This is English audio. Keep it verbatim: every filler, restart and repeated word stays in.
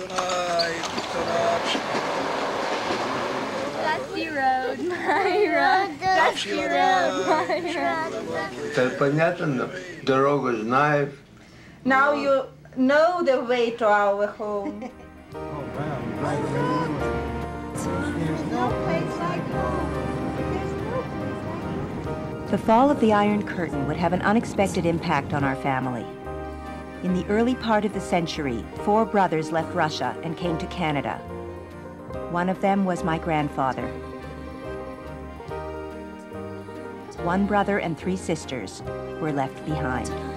Dusty road, my road. Dusty road, my road. Это понятно, дорогу знаешь. Now you know the way to our home. Oh, wow. Right there. There's no place like home. There's no place like home. The fall of the Iron Curtain would have an unexpected impact on our family. In the early part of the century, four brothers left Russia and came to Canada. One of them was my grandfather. One brother and three sisters were left behind.